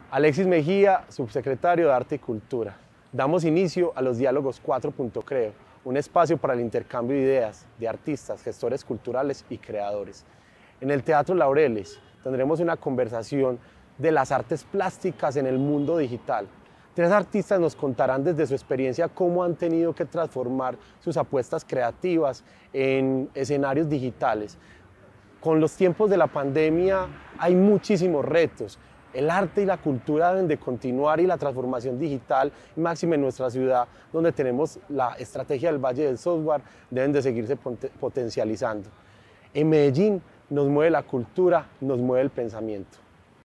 Alexis Mejía, subsecretario de Arte y Cultura. Damos inicio a los Diálogos 4.creo, un espacio para el intercambio de ideas de artistas, gestores culturales y creadores. En el Teatro Laureles tendremos una conversación de las artes plásticas en el mundo digital. Tres artistas nos contarán desde su experiencia cómo han tenido que transformar sus apuestas creativas en escenarios digitales. Con los tiempos de la pandemia hay muchísimos retos. El arte y la cultura deben de continuar y la transformación digital, máxima en nuestra ciudad, donde tenemos la estrategia del Valle del Software, deben de seguirse potencializando. En Medellín nos mueve la cultura, nos mueve el pensamiento.